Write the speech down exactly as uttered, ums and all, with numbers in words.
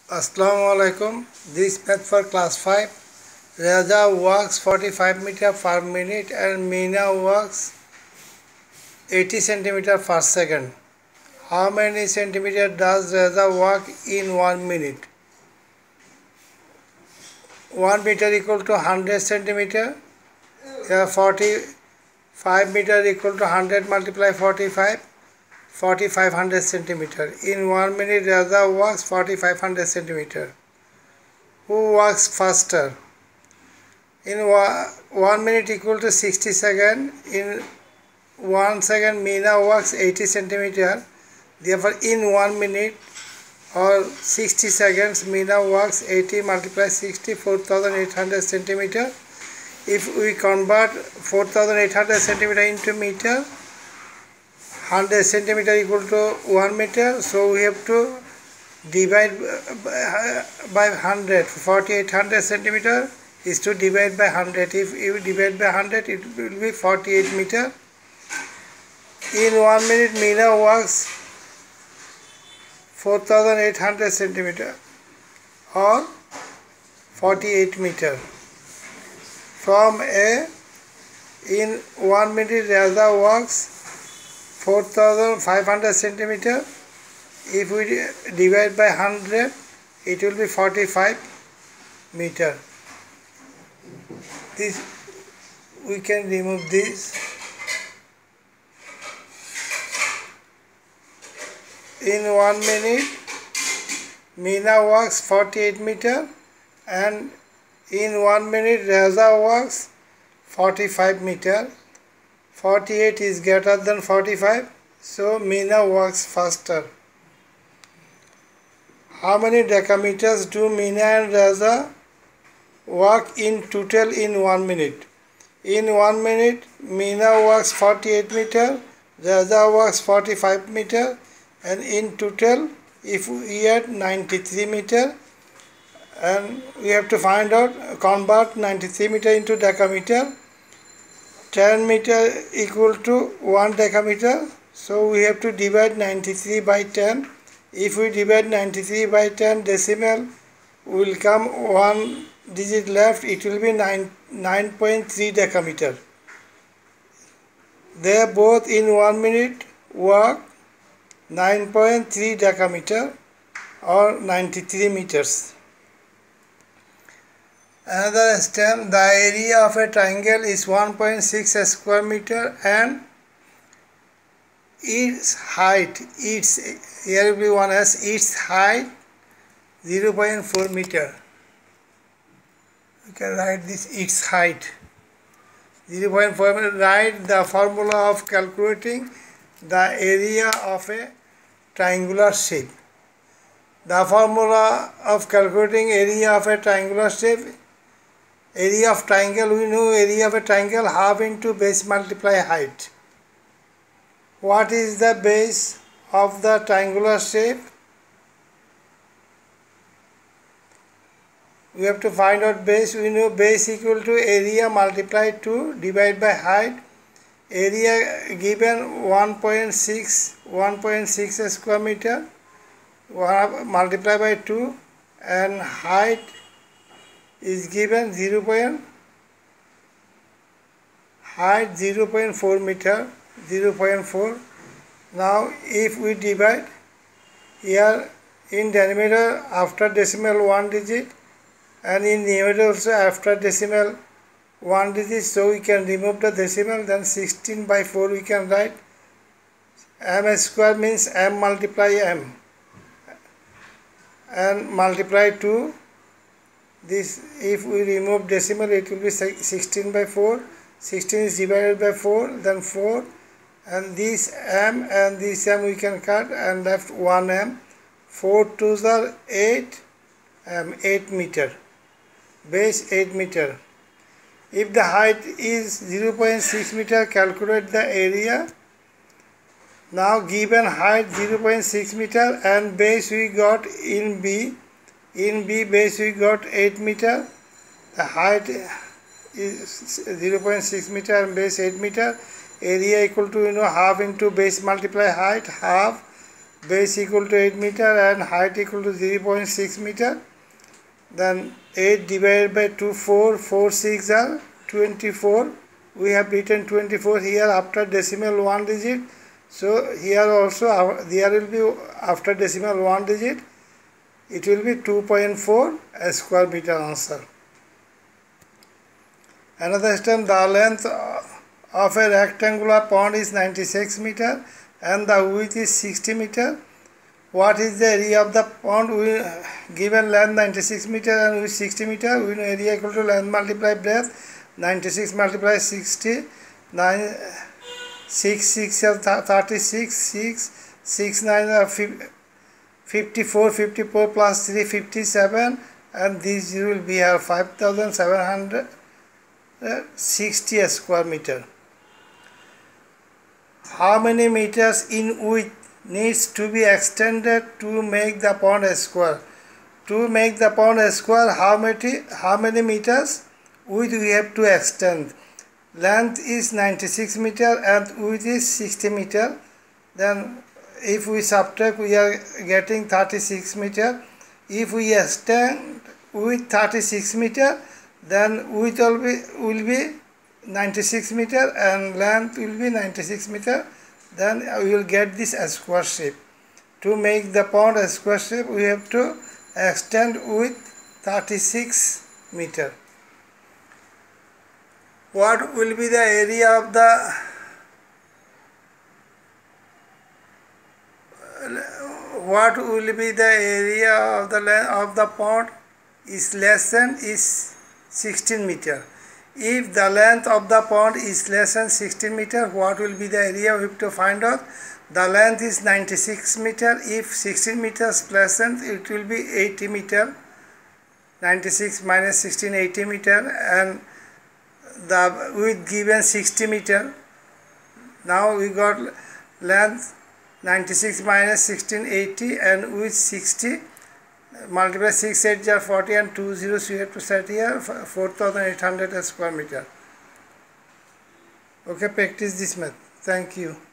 Assalamu alaikum. This math for class five. Raza walks forty-five meter per minute and Meena walks eighty centimeter per second. How many centimeter does Raza walk in one minute? one meter equal to one hundred centimeter. Yeah, forty-five meter equal to one hundred multiply forty-five. forty-five hundred centimeter. In one minute, Raza walks forty-five hundred centimeter. Who walks faster? In one minute equal to sixty seconds. In one second, Meena walks eighty centimeter. Therefore, in one minute or sixty seconds, Meena walks eighty multiply sixty, four thousand eight hundred centimeter. If we convert four thousand eight hundred centimeter into meter, one hundred centimeter equal to one meter, so we have to divide by one hundred. forty-eight hundred centimeter is to divide by one hundred. If you divide by one hundred, it will be forty-eight meter. In one minute, Meena walks four thousand eight hundred centimeter or forty-eight meter. From A, in one minute, Raza walks four thousand five hundred centimeter. If we divide by one hundred, it will be forty-five meter. This we can remove this. In one minute, Meena walks forty-eight meter, and in one minute, Raza walks forty-five meter. forty-eight is greater than forty-five, so Meena walks faster. How many decameters do Meena and Raza walk in total in one minute? In one minute, Meena walks forty-eight meter, Raza walks forty-five meter, and in total, if we add ninety-three meter, and we have to find out, convert ninety-three meter into decameter. ten meter equal to one decameter, so we have to divide ninety-three by ten. If we divide ninety-three by ten, decimal will come one digit left, it will be nine point three decameter. They both in one minute walk nine point three decameter or ninety-three meters. Another stem, the area of a triangle is one point six square meter and its height, its here will be one as its height zero point four meter. You can write this its height zero point four meter. Write the formula of calculating the area of a triangular shape. The formula of calculating area of a triangular shape. Area of triangle, we know area of a triangle half into base multiply height. What is the base of the triangular shape? We have to find out base. We know base equal to area multiply two divided by height. Area given one point six square meter multiply by two, and height is given zero point height zero point four meter, zero point four. Now if we divide here in denominator after decimal one digit and in numerator also after decimal one digit, so we can remove the decimal, then sixteen by four we can write. M square means m multiply m and multiply two. This, if we remove decimal, it will be sixteen by four. sixteen is divided by four, then four, and this m and this m we can cut and left one m. four twos are eight, um, eight meter. Base eight meter. If the height is zero point six meter, calculate the area. Now given height zero point six meter and base we got in B. In B base we got eight meter. The height is zero point six meter and base eight meter. Area equal to, you know, half into base multiply height, half. base equal to eight meter and height equal to zero point six meter. Then eight divided by two, four, four, six are twenty-four. We have written twenty-four here after decimal one digit. So here also there will be after decimal one digit. It will be two point four square meter answer. Another step, the length of a rectangular pond is ninety-six meter and the width is sixty meter. What is the area of the pond? We given length ninety-six meter and width sixty meter. We know area equal to length multiply breadth. ninety-six multiply sixty. nine, six, six, thirty-six, six, six, nine, fifty-four, fifty-four plus three, fifty-seven, and this will be our five thousand seven hundred sixty square meter. How many meters in width needs to be extended to make the pond square? To make the pond square, how many how many meters width we have to extend? Length is ninety-six meter and width is sixty meter. Then if we subtract, we are getting thirty-six meter. If we extend with thirty-six meter, then width will be will be ninety-six meter and length will be ninety-six meter. Then we will get this square shape. To make the pond a square shape, we have to extend with thirty-six meter. What will be the area of the what will be the area of the length of the pond is less than is sixteen meter. If the length of the pond is less than sixteen meter, what will be the area? We have to find out. The length is ninety-six meter. If sixteen meters less than, it will be eighty meter. ninety-six minus sixteen, eighty meter, and the width given sixty meter. Now we got length ninety-six minus sixteen, eighty, and width sixty. Multiply six eight are forty and two zeros we have to set here, four thousand eight hundred square meter. Okay, practice this math. Thank you.